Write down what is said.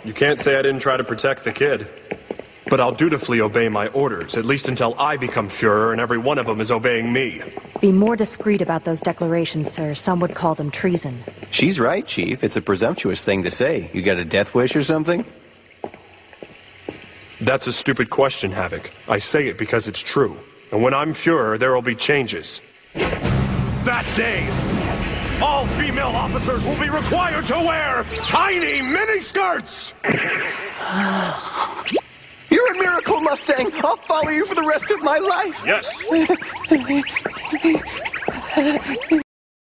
You can't say I didn't try to protect the kid. But I'll dutifully obey my orders, at least until I become Führer and every one of them is obeying me. Be more discreet about those declarations, sir. Some would call them treason. She's right, Chief. It's a presumptuous thing to say. You got a death wish or something? That's a stupid question, Havoc. I say it because it's true. And when I'm Führer, there will be changes. That day, all female officers will be required to wear tiny miniskirts! You're a miracle, Mustang! I'll follow you for the rest of my life! Yes!